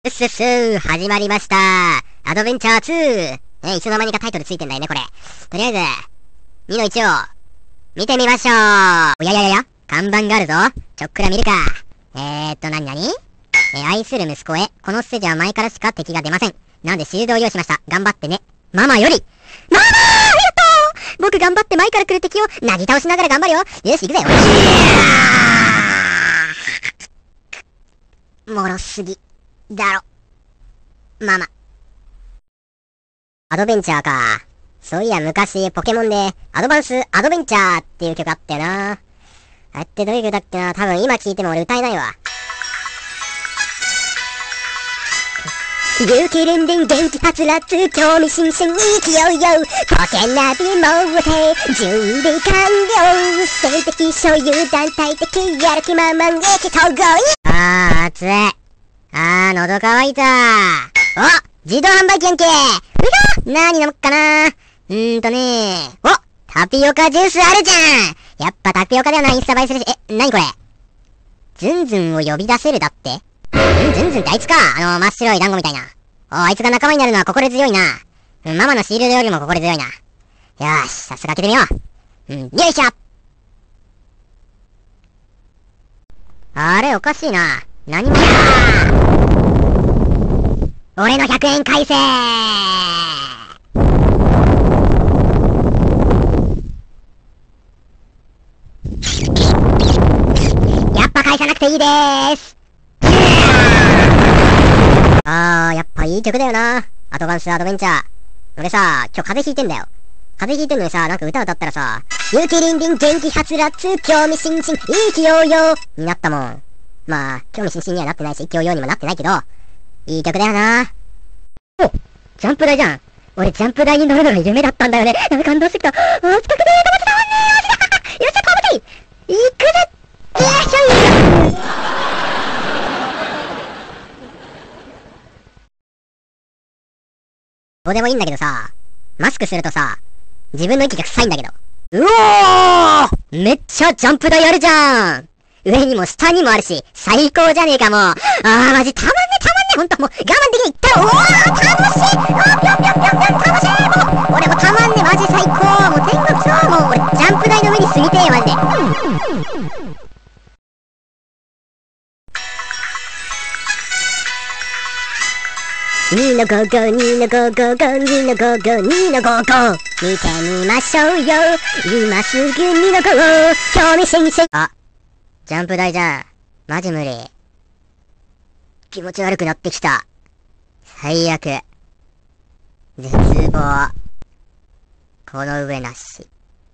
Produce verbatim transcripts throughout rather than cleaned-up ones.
うっすっすー、始まりました。アドベンチャーツー。ね、いつの間にかタイトルついてんだよね、これ。とりあえず、にのいちを、見てみましょう。おやややや、看板があるぞ。ちょっくら見るか。えーっと、なになにえー、愛する息子へ、このステージは前からしか敵が出ません。なのでシールドを用意しました。頑張ってね。ママより、ママーありがとう僕頑張って前から来る敵を、なぎ倒しながら頑張るよ。よし、行くぜ。もろすぎ。だろ。ママ。アドベンチャーか。そういや昔ポケモンでアドバンスアドベンチャーっていう曲あったよな。あれってどういう曲だっけな。多分今聴いても俺歌えないわ。勇気ルンルン元気はつらつ興味津々意気揚々ポケナビもて準備完了性的所有団体的やる気満々意気投合あー熱いあー、喉乾いたー。お自動販売機やんけー。うひょ何飲むかなー。うーんとねー。おタピオカジュースあるじゃんやっぱタピオカではないインスタ映えするし、え、なにこれズンズンを呼び出せるだってんズンズンってあいつかあの、真っ白い団子みたいな。おあいつが仲間になるのは心強いな。うん、ママのシールドよりも心強いな。よーし、さっすが開けてみよう。うん、よいしょあれ、おかしいな。何もやー俺のひゃくえん返せーやっぱ返さなくていいでーすあー、やっぱいい曲だよな。アドバンスアドベンチャー。俺さ、今日風邪ひいてんだよ。風邪ひいてんのにさ、なんか歌歌ったらさ、勇気りんりん元気はつらつ興味津々意気揚々になったもん。まあ、興味津々にはなってないし、意気揚々にもなってないけど、いい曲だよな。おジャンプ台じゃん。俺ジャンプ台に乗るのが夢だったんだよね。なんか感動してきた。あー、近くでーと思ってたわねー。よっしゃ、頑張って行くぜよっしゃどうでもいいんだけどさ、マスクするとさ、自分の息が臭いんだけど。うおーめっちゃジャンプ台あるじゃん上にも下にもあるし、最高じゃねえかもう。あー、マジたまんねたまんねほんともう、我慢できないったら、おー楽しいおーぴょんぴょんぴょんぴょん楽しいもう俺もたまんねマジ最高もう天国そうもう俺、ジャンプ台の上に住みてえマジで。にのごご、にのごごご、にのごご、にのごご見てみましょうよ今すぐにのごご興味津々あ、ジャンプ台じゃん。マジ無理。気持ち悪くなってきた。最悪。絶望。この上なし。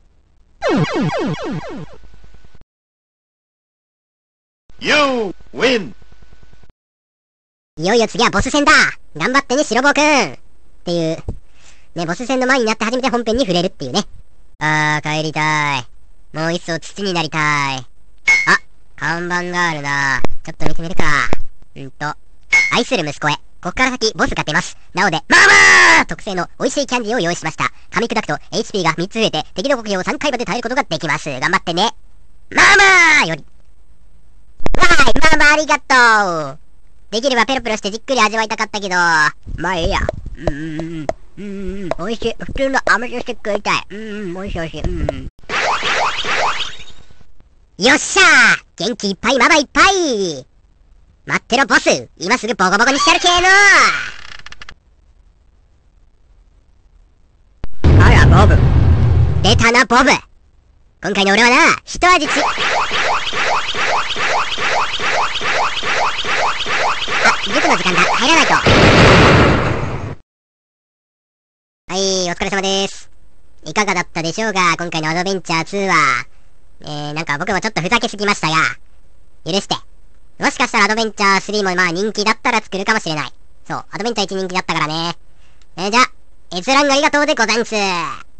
You win! いよいよ次はボス戦だ頑張ってね、白棒くんっていう。ね、ボス戦の前になって初めて本編に触れるっていうね。あー、帰りたい。もう一層土になりたい。あ、看板があるな。ちょっと見てみるか。うんと。愛する息子へ。こっから先、ボスが出ます。なので、ママー特製の美味しいキャンディーを用意しました。噛み砕くと エイチピー がみっつ増えて、敵の攻撃をさんかいまで耐えることができます。頑張ってね。ママーより。わーい、ママありがとうできればペロペロしてじっくり味わいたかったけど、まあいいや。うんうんうん。うんうん、美味しい。普通の甘さして食いたい。うんうん、美味しい美味しい。うん。よっしゃー元気いっぱいママいっぱい待ってろボス今すぐボコボコにしてやるけーのあら、ボブ。出たな、ボブ。今回の俺はな、一味ち。あ、塾の時間だ。入らないと。はい、お疲れ様です。いかがだったでしょうか今回のアドベンチャーツーは。えー、なんか僕もちょっとふざけすぎましたが、許して。もしかしたらアドベンチャースリーもまあ人気だったら作るかもしれない。そう、アドベンチャーワン人気だったからね。えー、じゃあ、閲覧ありがとうでござんす。